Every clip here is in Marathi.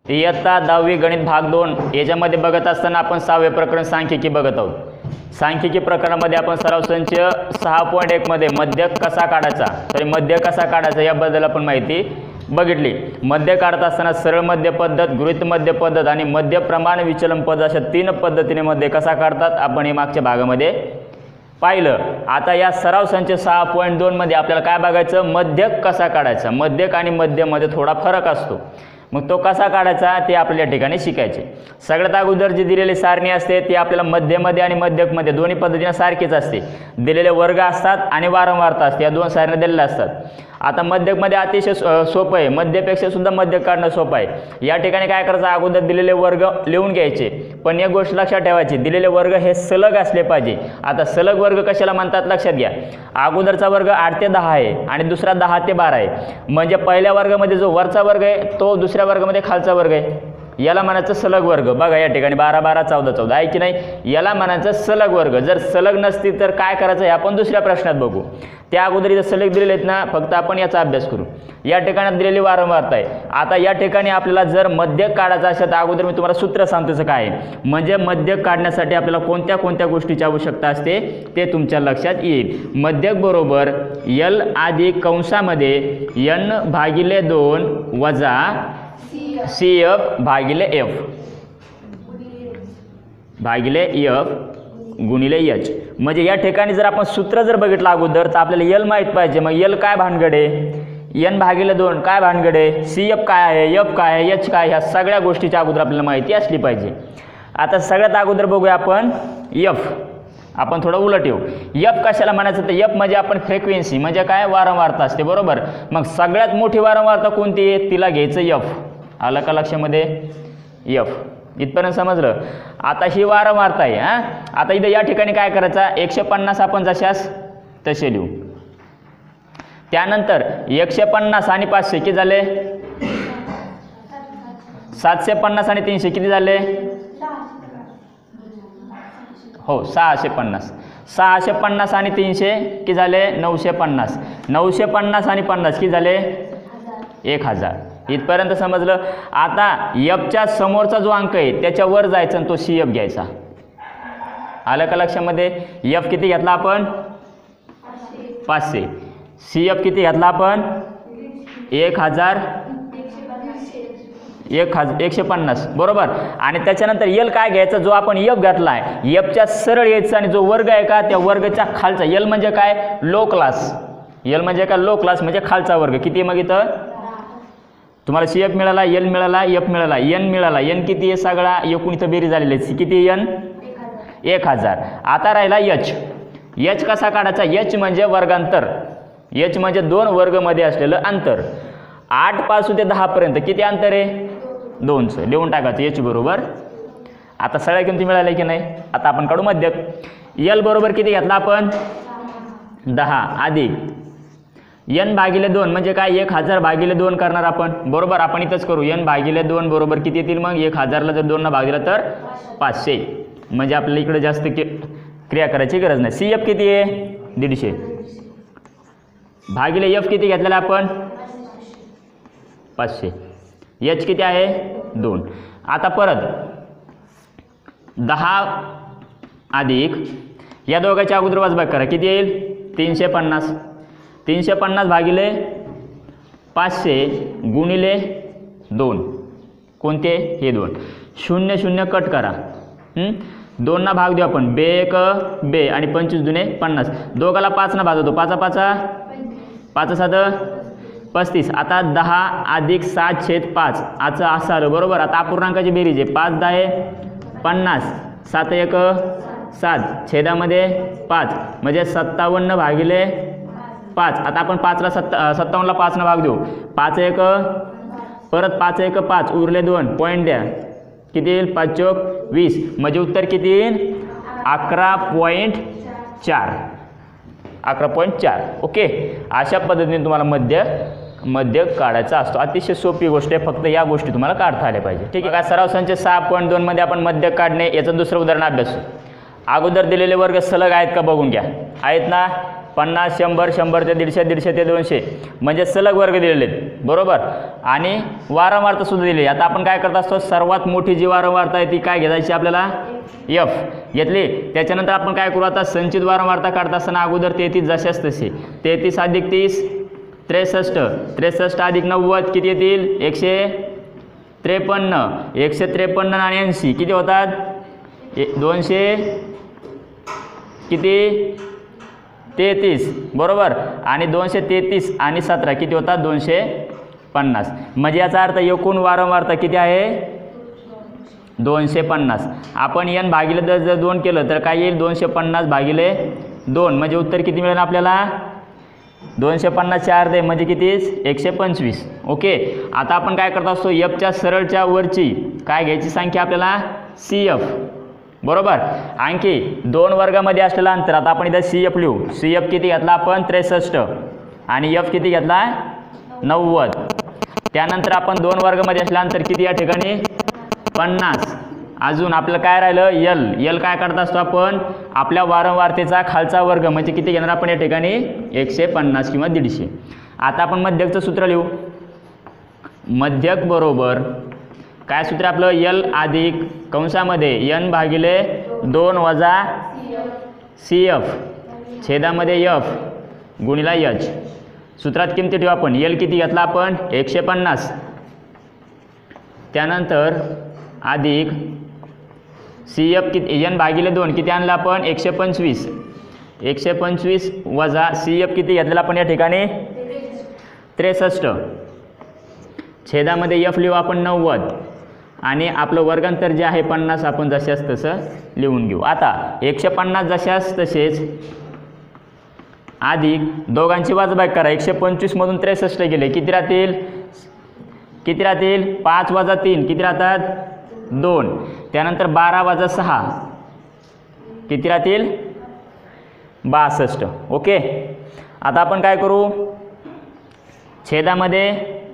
इयत्ता 10वी गणित भाग 2 याच्यामध्ये बघत असताना आपण 6वे प्रकरण सांख्यिकी बघत आहोत। सांख्यिकी प्रकरणामध्ये आपण सराव संच 6.1 मध्ये मध्यक कसा काढायचा, तरी मध्य कसा काढायचा याबद्दल आपण माहिती बघितली। मध्य काढत असताना सरळ मध्य पद्धत, गृहीत मध्य पद्धत आणि मध्य प्रमाण विचलन पद्धत अशा 3 पद्धतीने मध्य कसा काढतात आपण हे मागच्या भागामध्ये पाहिलं। आता या सराव संच 6.2 मध्ये आपल्याला काय बघायचं, मध्यक कसा काढायचा। मध्यक आणि मध्यमध्ये थोडा फरक असतो, मग तो कसा काढायचा ते आपल्या ठिकाणी शिकायचे। सगळ्यात अगोदर जी दिलेली सारणी असते ती आपल्याला मध्यमध्ये आणि मध्यकमध्ये दोन्ही पद्धतीने सारखीच असते। दिलेले वर्ग असतात आणि वारंवारता असते, या दोन सारण्या दिलेल्या असतात। आता मध्यकमध्ये अतिशय सोपं आहे, मध्यपेक्षा सुद्धा मध्यक काढणं सोपं आहे। या ठिकाणी काय करायचं, अगोदर दिलेले वर्ग लिहून घ्यायचे, पण एक गोष्ट लक्षात ठेवायची, दिलेले वर्ग हे सलग असले पाहिजे। आता सलग वर्ग कशाला म्हणतात लक्षात घ्या, अगोदरचा वर्ग 8 ते 10 आहे आणि दुसरा 10 ते 12 आहे, म्हणजे पहिल्या वर्गामध्ये जो वरचा वर्ग आहे तो दुसऱ्या वर्गामध्ये खालचा वर्ग आहे, याला म्हणायचं सलग वर्ग। बघा या ठिकाणी 12 12 14 14 आहे की नाही, याला म्हणायचं सलग वर्ग। जर सलग नसतील तर काय करायचं हे आपण दुसऱ्या प्रश्नात बघू। त्या अगोदर इथे सलग दिलेले आहेत ना, फक्त आपण याचा अभ्यास करू। या ठिकाणी दिलेली वारंवारता आहे। आता या ठिकाणी आपल्याला जर मध्यक काढायचा असेल तर अगोदर मी तुम्हाला सूत्र सांगतो काय आहे, म्हणजे मध्यक काढण्यासाठी आपल्याला कोणत्या कोणत्या गोष्टीची आवश्यकता असते ते तुमच्या लक्षात येईल। मध्यक बरोबर l अधिक कंसामध्ये n/2 वजा CF भागिले F भागिले F गुणिले H। म्हणजे या ठिकाणी जर आपण सूत्र जर बघितलं अगोदर तर आपल्याला L माहीत पाहिजे। मग L काय भानगड आहे, n/2 काय भानगड आहे, CF काय आहे, F काय आहे, H काय, ह्या सगळ्या गोष्टीच्या अगोदर आपल्याला माहिती असली पाहिजे। आता सगळ्यात अगोदर बघूया आपण F, आपण थोडं उलट येऊ। F कशाला म्हणायचं तर F म्हणजे आपण फ्रिक्वेन्सी म्हणजे काय, वारंवारता असते बरोबर। मग सगळ्यात मोठी वारंवारता कोणती आहे तिला घ्यायचं F, आलं का लक्षामध्ये, F इथपर्यंत समजलं। आता ही वारंवारता आहे हां। आता इथे या ठिकाणी काय करायचा, 150 आपण जशास तसे लिहू। त्यानंतर 150 आणि 500 किती झाले, 750 आणि 300 किती झाले, हो 650। 650 आणि 300 किती झाले, 950। 950 आणि 50 किती झाले, 1000। इथपर्यंत समजलं। आता Fच्या समोरचा जो अंक आहे त्याच्यावर जायचं आणि तो CF घ्यायचा, आलं का लक्षामध्ये। F किती घेतला आपण, 500। CF किती घेतला आपण, 150 बरोबर। आणि त्याच्यानंतर L काय घ्यायचा, जो आपण F घातला आहे Fच्या सरळ यायचं आणि जो वर्ग आहे का त्या वर्गाच्या खालचा, L म्हणजे काय, लो क्लास। L म्हणजे काय, लो क्लास म्हणजे खालचा वर्ग। किती मग इथं तुम्हाला CF मिळाला, L मिळाला, F मिळाला, N मिळाला। N किती आहे सगळा एकूण इथं बेरीज झालेली आहे, किती N 1000। आता राहिला H कसा काढायचा, H म्हणजे वर्गांतर, H म्हणजे 2 वर्गमध्ये असलेलं अंतर। 8 पासून ते 10 पर्यंत किती अंतर आहे, 200 लिहून टाकायचं H बरोबर। आता सगळ्या किमती मिळाल्या की नाही, आता आपण काढू मध्यक। L बरोबर किती घेतला आपण, 10 अधिक n/2 म्हणजे काय, 1000/2 करणार आपण बरोबर। आपण इथंच करू, n/2 बरोबर किती येतील मग, 1000ला जर 2 भाग दिला तर 500, म्हणजे आपल्याला इकडे जास्त क्रिया करायची गरज नाही। CF किती आहे, 150 भागिले F किती घेतलेला आपण, 500। H किती आहे, 2। आता परत 10 अधिक या दोघांच्या अगोदर वजाबाकी करा, किती येईल, 350। 350 भागिले 500 गुणिले 2, कोणते हे 2, 0 0 कट करा, 2 ना भाग देऊ आपण, 2 1 2 आणि 25 दुने 50, दोघाला 5 ना भाग देतो, 5 5 5 7 35। आता 10 अधिक 7/5 आचं असं आलं बरोबर। आता अपूर्णांकाची बेरीज आहे, 5 10 50, 7 1 7, छेदामध्ये 5 म्हणजे 57 भागिले 5। आता आपण 5ला 57ला 5 न भाग देऊ, 5 1 परत 5 1 5 उरले 2 पॉईंट द्या, किती येईल, 5 चौक 20, म्हणजे उत्तर किती येईल, 11.4 11.4। ओके, अशा पद्धतीने तुम्हाला मध्य काढायचा असतो। अतिशय सोपी गोष्ट आहे, फक्त या गोष्टी तुम्हाला काढता आल्या पाहिजे, ठीक आहे का। सराव संच 6.2 मध्ये आपण मध्य काढणे याचं दुसरं उदाहरण अभ्यासू। अगोदर दिलेले वर्ग सलग आहेत का बघून घ्या, आहेत ना, 50, 100, 100 ते 150, 150 ते 200 म्हणजे सलग वर्ग दिलेले आहेत बरोबर. आणि वारंवारता सुद्धा दिली. आता आपण काय करत असतो, सर्वात मोठी जी वारंवारता आहे ती काय घ्यायची आपल्याला, एफ घेतली. त्याच्यानंतर आपण काय करू, आता संचित वारंवारता काढत असताना अगोदर 33 जशाच तसे, 33 अधिक 30 63, 63 अधिक 90 किती येतील, 153. 153 आणि 80 किती होतात, 200 किती 33 बरोबर. आणि 233 आणि 17 किती होतात, 250. म्हणजे याचा अर्थ एकूण वारंवारता किती आहे, 250. आपण n भागिले जर 2 केलं तर काय येईल, 250 भागिले 2 म्हणजे उत्तर किती मिळेल आपल्याला, 250 4 दे म्हणजे किती, 125. ओके. आता आपण काय करत असतो, एफच्या सरळच्या वरची काय घ्यायची संख्या आपल्याला, CF बरोबर. आणखी 2 वर्गामध्ये असलेलं अंतर, आता आपण इथं CF लिहू. CF किती घेतला आपण, 63 आणि F किती घेतला, 90. त्यानंतर आपण 2 वर्गामध्ये असलेलं अंतर किती या ठिकाणी, 50. अजून आपलं काय राहिलं, L काय करत असतो आपण, आपल्या वारंवारतेचा खालचा वर्ग म्हणजे किती घेणार आपण या ठिकाणी, 150 किंवा 150. आता आपण मध्यकचं सूत्र लिहू. मध्यक बरोबर काय सूत्र आपलं, L अधिक कंसामध्ये n भागिले 2 वजा CF छेदामध्ये F गुणिला H. सूत्रात किमती ठेवू आपण. L किती घेतला आपण, 150. त्यानंतर अधिक CF किती, n भागिले 2 किती आणलं आपण, 125. 125 वजा CF किती घेतलेला आपण या ठिकाणी, 63. छेदामध्ये F लिहू आपण 90 आणि आपलं वर्गांतर जे आहे 50 आपण जशास तसं लिहून घेऊ. आता 150 जशास तसेच अधिक दोघांची वजाबाकी करा. 125 मधून 63 गेले किती राहतील, 5 वजा 3 किती राहतात, 2. त्यानंतर 12 वजा 6 किती राहतील, 62. ओके. आता आपण काय करू, छेदामध्ये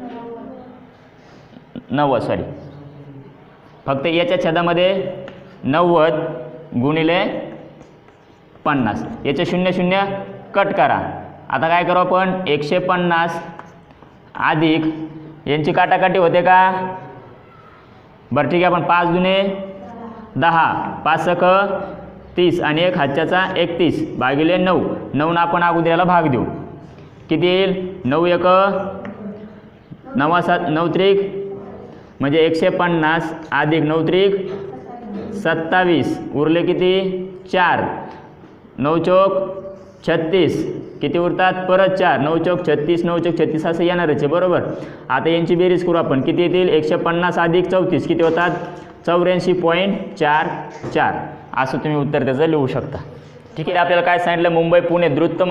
90 सॉरी फक्त याच्या छेदामध्ये 90 गुणिले 50, याचे 0 0 कट करा. आता काय करू आपण, 150 अधिक यांची काटाकाटी होते का, बरं ठीक आहे. आपण 5 दुने 10, 5 सक 30 आणि 1 हातच्याचा 31 भागिले 9. 9 आपण अगोदर याला भाग देऊ. किती येईल, 9 1 9 7 9 त्रिक म्हणजे 150 अधिक 9 त्रिक 27 उरले किती, 4. 9 चौक 36 किती उरतात, परत 4. 9 चौक 36 9 चौक 36 असं येणारच आहे बरोबर. आता यांची बेरीज करू आपण. किती येतील, 150 अधिक 34 किती होतात, 84.44. असं तुम्ही उत्तर त्याचं लिहू शकता. ठीक आहे. आपल्याला काय सांगितलं, मुंबई पुणे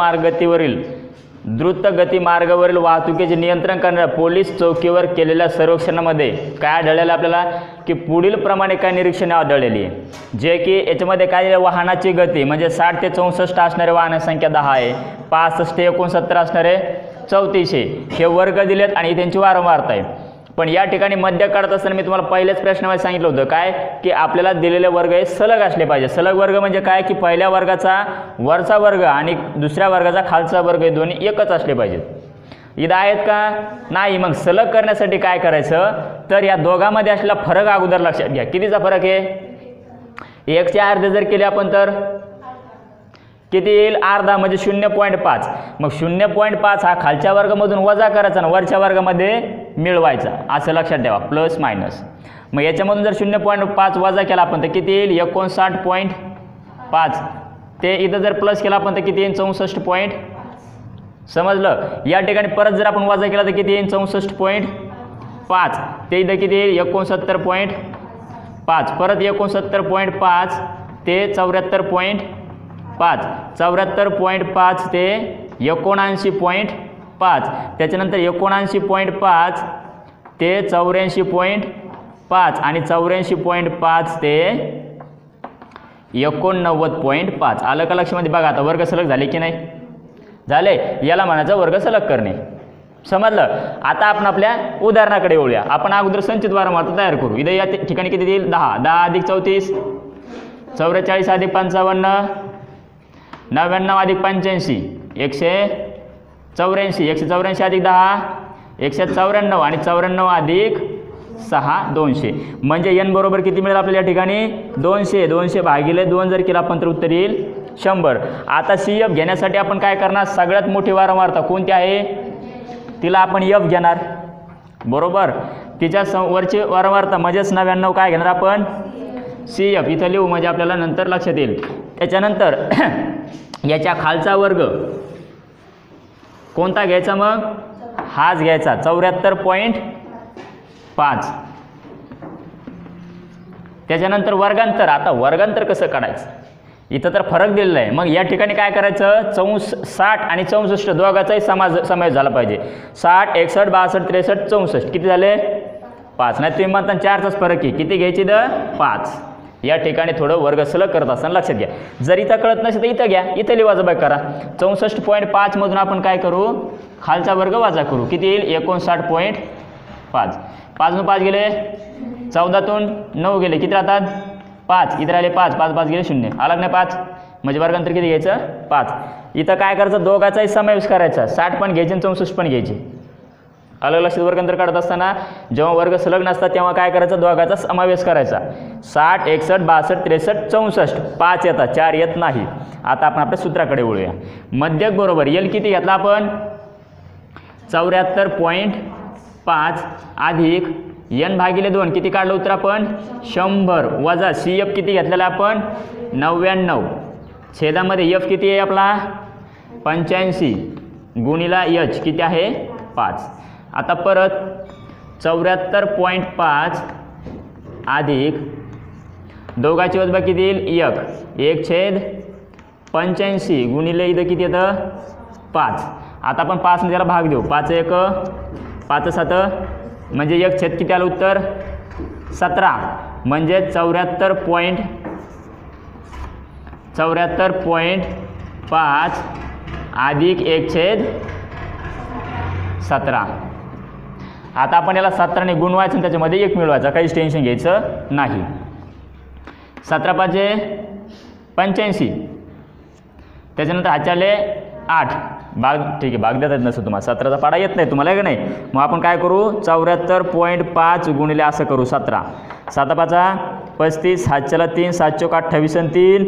द्रुत गती मार्गावरील वाहतुकीचे नियंत्रण करणाऱ्या पोलीस चौकीवर केलेल्या सर्वेक्षणामध्ये काय आढळलेलं आपल्याला, की पुढील प्रमाणे काय निरीक्षणे आढळलेली आहे, जे की याच्यामध्ये काय, वाहनाची गती म्हणजे 60 ते 64 असणारे वाहन संख्या 10 आहे, 65 ते 69 असणारे 34 आहे. हे वर्ग दिलेत आणि त्यांची वारंवारता आहे. पण या ठिकाणी मध्य काढत असताना मी तुम्हाला पहिल्याच प्रश्नामध्ये सांगितलं होतं काय, की आपल्याला दिलेले वर्ग हे सलग असले पाहिजे. सलग वर्ग म्हणजे काय, की पहिल्या वर्गाचा वरचा वर्ग आणि दुसऱ्या वर्गाचा खालचा वर्ग हे दोन्ही एकच असले पाहिजेत. इथं आहेत का, नाही. मग सलग करण्यासाठी काय करायचं, तर या दोघांमध्ये असलेला फरक अगोदर लक्षात घ्या. कितीचा फरक आहे, 1चे अर्धे जर केले आपण तर किती येईल, अर्धा म्हणजे 0.5. मग 0.5 हा खालच्या वर्गामधून वजा करायचा आणि वरच्या वर्गामध्ये मिळवायचा, असं लक्षात ठेवा, प्लस मायनस. मग याच्यामधून जर 0.5 वजा केला आपण तर किती येईल, 59.5. ते इथं जर प्लस केला आपण तर किती येईल, 64. समजलं. या ठिकाणी परत जर आपण वजा केला तर किती येईल, 64.5. ते इथं किती येईल, 69.5. परत 69.5 ते 74.5. 74.5 ते 79.5. त्याच्यानंतर 79.5 ते 84.5 आणि 84.5 ते 89.5. आलं का लक्षामध्ये. बघा आता वर्ग सलग झाले की नाही, झाले. याला म्हणायचं वर्ग सलग करणे. समजलं. आता आपण आपल्या उदाहरणाकडे येऊया. आपण अगोदर संचित वारंवारता तयार करू. इथं या ठिकाणी किती देईल, 10. 10 अधिक 34 44 अधिक 55 99 अधिक 85 184, 184 अधिक 10 194 आणि 94 अधिक 6 200. म्हणजे n बरोबर किती मिळेल आपल्याला या ठिकाणी 200. 200 भागिले 2 जर केला आपण तर उत्तर येईल 100. आता CF घेण्यासाठी आपण काय करणार, सगळ्यात मोठी वारंवारता कोणती आहे तिला आपण F घेणार बरोबर. तिच्या वरची वारंवारता म्हणजेच 99 काय घेणार आपण CF इथं लिहू म्हणजे आपल्याला नंतर लक्षात येईल. त्याच्यानंतर याच्या खालचा वर्ग कोणता घ्यायचा मग हाच घ्यायचा 74.5. त्याच्यानंतर वर्गांतर. आता वर्गांतर कसं काढायचं इथं तर फरक दिलेला आहे. मग या ठिकाणी काय करायचं 60 आणि 64 दोघांचाही समावेश झाला पाहिजे. 60 61 62 63 64 किती झाले 5. नाही तुम्ही म्हणता 4चाच फरक आहे किती घ्यायची 5. या ठिकाणी थोडं वर्ग सलग करत असताना लक्षात घ्या. जर इथं कळत नसेल तर इथं घ्या, इथं लिहा वजा करा. 64.5 मधून आपण काय करू खालचा वर्ग वजा करू किती येईल 59.5. 5 5 गेले 14तून 9 गेले किती राहतात 5. इथं राहिले 5 5 5 गेले 0 आलं नाही 5 म्हणजे वर्गांतर किती घ्यायचं 5. इथं काय करायचं दोघांचाही समावेश करायचा 60 पण घ्यायचे आणि 64 पण घ्यायचे. अलग लक्षात वर्गांतर काढत असताना जेव्हा वर्ग सलग नसतात तेव्हा काय करायचं दोघांचा समावेश करायचा. 60 61 62 63 64 5 येतात 4 येत नाही. आता आपण आपल्या सूत्राकडे वळूया. मध्यक बरोबर L किती घेतला आपण 74.5 अधिक n भागिले 2 किती काढलं उत्तर आपण 100 वजा CF किती घेतलेला आपण 99 छेदामध्ये F किती आहे आपला 85 गुणिला H किती आहे 5. आता परत 74.5 अधिक दोघांची वजबा किती येईल 1/85 गुणिले इथं किती येतं 5. आता आपण 5 ने त्याला भाग देऊ 5 1 5 7 म्हणजे 1 किती आलं उत्तर 17 म्हणजे 74.5 अधिक 1/17. आता आपण याला 17 ने गुणवायचं आणि त्याच्यामध्ये 1 मिळवायचा काहीच टेन्शन घ्यायचं नाही. 17 5 85 त्याच्यानंतर हाच्याले 8 भाग ठीक आहे भाग देतात नसतं तुम्हाला 17चा पाडा येत नाही तुम्हाला का नाही. मग आपण काय करू 74.5 गुणिले असं करू 17 7 5 35 हाच्याला 3 7 चौक 28 आणि 3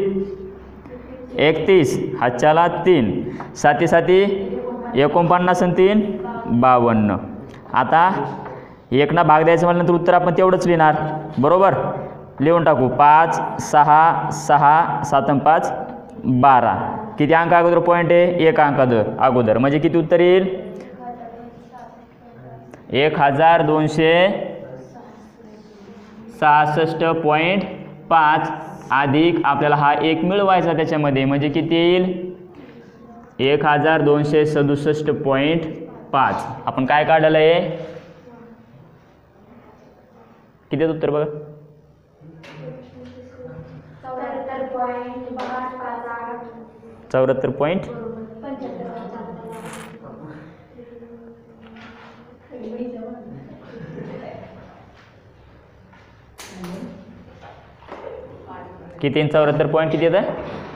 31 हाच्याला 3 7 7 49 आणि 3 52. आता 1 ना भाग द्यायचं म्हटल्यानंतर उत्तर आपण तेवढंच लिहिणार बरोबर. लिहून टाकू 5 6 6 7 5 12 किती अंक अगोदर पॉईंट आहे 1 अंक अगोदर म्हणजे किती उत्तर येईल 1266.5 अधिक आपल्याला हा 1 मिळवायचा त्याच्यामध्ये म्हणजे किती येईल 1267.5. आपण काय काढलेलं आहे किती उत्तर बघा 74. किती 74 पॉईंट किती येतं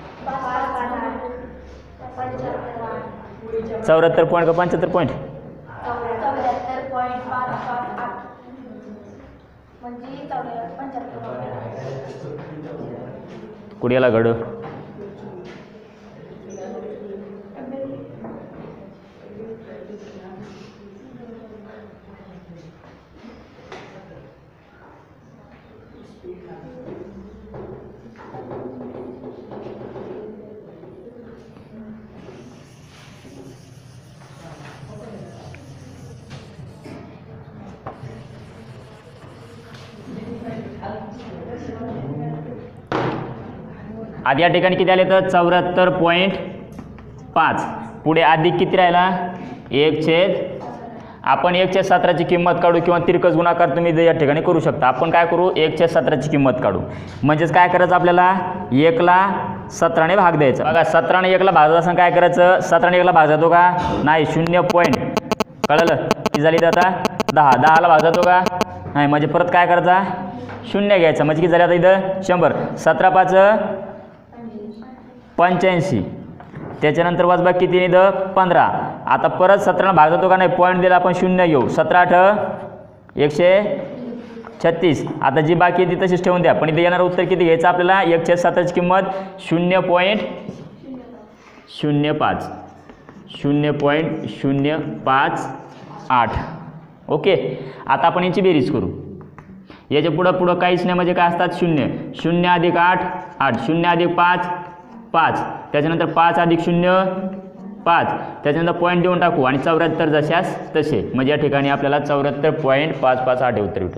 74 पॉईंट का 75 पॉईंट कुडियाला घड आधी या ठिकाणी किती आले तर 74.5 पुढे अधिक किती राहिला 1/. आपण 1/17ची किंमत काढू किंवा तिरकस गुणाकार तुम्ही या ठिकाणी करू शकता. आपण काय करू 1/17ची किंमत काढू म्हणजेच काय करायचं आपल्याला 1 ला 17 ने भाग द्यायचा. बघा 17 ने 1 ला भाग असं काय करायचं 17 ने 1 ला भाग जातो का नाही 0 पॉईंट कळलं किती झाली तर आता 10 10 ला भाग जातो का नाही म्हणजे परत काय करायचा 0 घ्यायचा म्हणजे किती झाले आता इथं 100 17 5 85 त्याच्यानंतर वजबाकी किती निघतं 15. आता परत 17 भाग जातो का नाही, पॉईंट दिला आपण 0 घेऊ. 17 136. आता जी बाकी आहे ती तशीच ठेवून द्या, पण इथे येणारं उत्तर किती घ्यायचं आपल्याला, 1/7 ची किंमत 0.05 0.058. ओके. आता आपण यांची बेरीज करू. याच्या पुढं काहीच नाही, म्हणजे काय असतात 0 0 अधिक 8 8 0 अधिक 5 5, त्याच्यानंतर 5 अधिक 0 5, त्याच्यानंतर पॉईंट देऊन टाकू आणि 74 जशास तसे, म्हणजे या ठिकाणी आपल्याला 74.558 उत्तर भेटेल.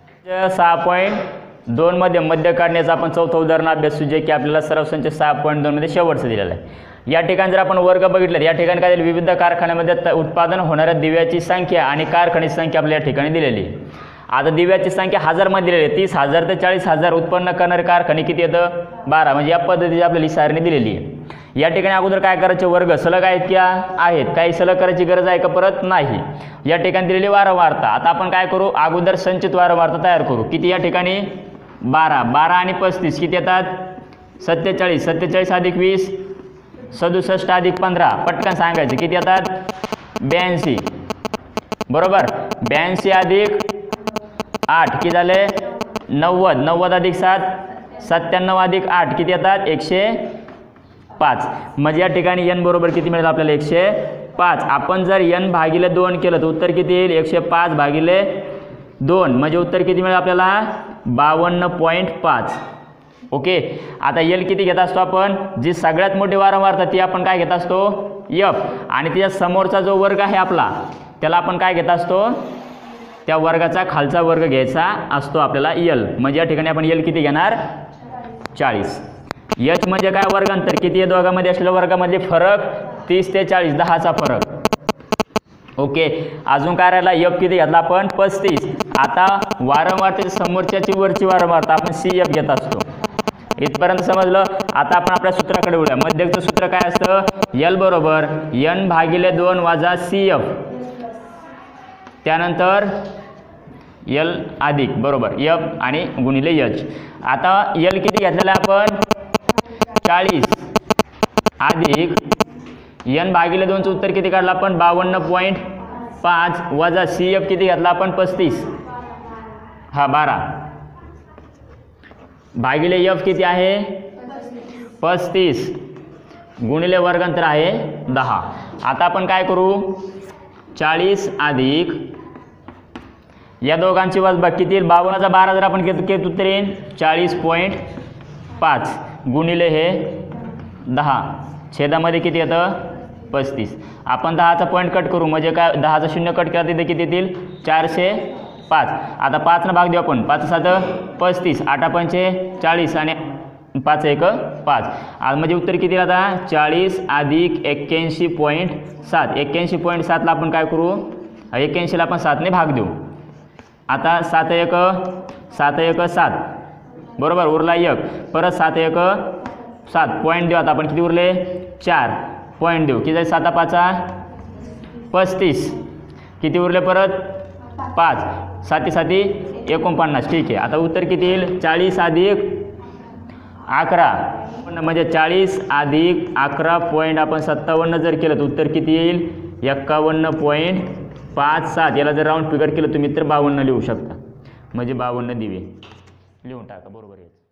6.2 मध्ये मध्य काढण्याचा आपण चौथं उदाहरण अभ्यासू, जे की आपल्याला सराव संच 6.2 मध्ये शेवटचं दिलेलं आहे. या ठिकाणी जर आपण वर्ग बघितलं, या ठिकाणी काय दिलं, विविध कारखान्यामध्ये उत्पादन होणाऱ्या दिव्याची संख्या आणि कारखान्याची संख्या आपल्या या ठिकाणी दिलेली आहे. आता दिव्याची संख्या हजारमध्ये दिलेली आहे. 30,000 ते 40,000 उत्पन्न करणारे कारखाने किती येतं, 12. म्हणजे या पद्धतीची आपल्याला सारणी दिलेली आहे. या ठिकाणी अगोदर काय करायचे, वर्ग सलग आहेत क्या आहेत, काही सलग करायची गरज आहे का, परत नाही. या ठिकाणी दिलेली वारंवारता. आता आपण काय करू, अगोदर संचित वारंवारता तयार करू. किती या ठिकाणी 12 12 आणि 35 किती येतात 47 47 अधिक 20 67 अधिक 15, पटकन सांगायचे किती येतात 82. बरोबर. 82 अधिक 8 किती झाले 90 90 अधिक 7 97 अधिक 8 किती येतात 105. म्हणजे या ठिकाणी n बरोबर किती मिळेल आपल्याला 105. आपण जर n भागिले 2 केलं तर उत्तर किती येईल 105 भागिले 2, म्हणजे उत्तर किती मिळेल आपल्याला 52.5. ओके. आता L किती घेत असतो आपण, जी सगळ्यात मोठी वारंवारता ती आपण काय घेत असतो F, आणि त्याच्या समोरचा जो वर्ग आहे आपला त्याला आपण काय घेत असतो, त्या वर्गाचा खालचा वर्ग घ्यायचा असतो आपल्याला L. म्हणजे या ठिकाणी आपण L किती घेणार 40. H म्हणजे काय वर्गांतर, किती आहे दोघांमध्ये असलेल्या वर्गामध्ये फरक 30 ते 40 10चा फरक. ओके. अजून काय राहिला F किती घेतला आपण 35. आता वारंवारतेच्या समोरच्याची वरची वारंवारता आपण CF घेत असतो. इथपर्यंत समजलं. आता आपण आपल्या सूत्राकडे वळूया. मध्यकचं सूत्र काय असतं, L बरोबर n भागिले 2 वजा CF, त्यानंतर L अधिक बरोबर F आणि गुणिले H. आता L किती घेतलेला आपण 40 अधिक n भागिले 2चं उत्तर किती काढलं आपण 52.5 वजा CF किती घेतला आपण 35 12 भागिले F किती आहे 35 गुणिले वर्गांतर आहे 10. आता आपण काय करू 40 अधिक या दोघांची वजबाकी किती येईल 52चा 12 जर आपण घेतलं उत्तर येईल 40.5 गुणिले हे 10 छेदामध्ये किती येतं 35. आपण 10चा पॉईंट कट करू, म्हणजे काय 10चा 0 कट केला तिथे किती येतील 405. आता 5 भाग देऊ आपण 5 7 35 8 पंचे 40 आणि 5 1 5. म्हणजे उत्तर किती आता 40 अधिक 81.7. 81.7 ला आपण काय करू 81 ला आपण 7 ने भाग देऊ. आता 7 1 7 बरोबर उरला 1, परत 7 1 7 पॉईंट देऊ. आता आपण किती उरले 4 पॉईंट देऊ. किती 7 5 35 किती उरले परत 5 7 7 49. ठीक आहे. आता उत्तर किती येईल 40 अधिक 11 म्हणजे 40 अधिक 11 पॉईंट आपण 57 जर केलं तर उत्तर किती येईल 51.57. याला जर राऊंड फिगर केलं तुम्ही तर 52 लिहू शकता, म्हणजे 52 दिवे लिहून टाका बरोबर आहे.